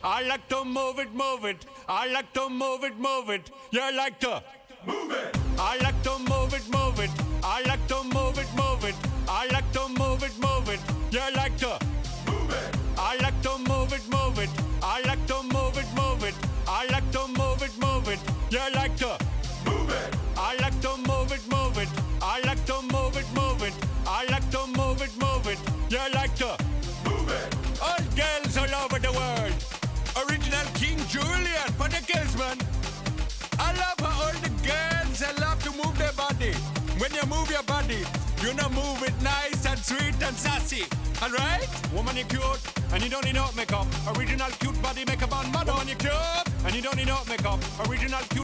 I like to move it, move it. I like to move it, move it. You like to move it. I like to move it, move it. I like to move it, move it. I like to move it, move it. You like to move it. I like to move it, move it. I like to move it, move it. I like to move it, move it. You like to move it. I like to move it, move it. I like to move it, move it. I like to move it, move it. You like to move it. All girls all over the world. Original King Julian for the girls, man. I love how all the girls they love to move their body. When you move your body, you know move it nice and sweet and sassy. Alright? Woman, you cute and you don't need no makeup. Original cute body makeup on model. Woman, you cute and you don't need no makeup. Original cute.